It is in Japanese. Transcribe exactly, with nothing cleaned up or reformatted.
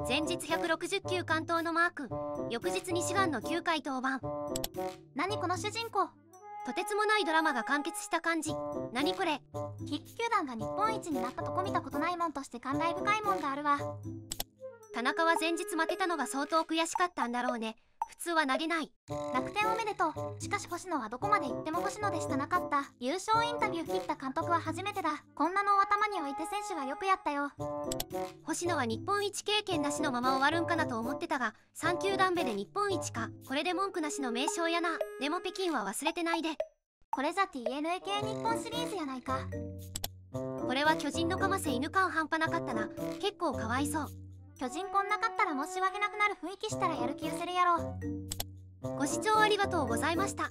前日ひゃくろくじゅっきゅう完投のマーク、翌日に志願のきゅうかい登板。 何この主人公。 とてつもないドラマが完結した感じ。何これ。 筆記球団が日本一になったとこ見たことないもんとして感慨深いもんがあるわ。 田中は前日負けたのが相当悔しかったんだろうね。普通は投げない。 楽天おめでとう。しかし星野はどこまで行っても星野でしたなかった。優勝インタビュー切った監督は初めてだ。こんなのを頭に置いて選手はよくやったよ。 星野は日本一経験なしのまま終わるんかなと思ってたが、さん球団目で日本一か。これで文句なしの名称やな。でも北京は忘れてないで。 これじゃ ティーエヌエー 系日本シリーズやないか。 これは巨人のかませ犬感半端なかったな。結構かわいそう。 巨人こんなかったら申し訳なくなる雰囲気したらやる気失せるやろ。 ご視聴ありがとうございました。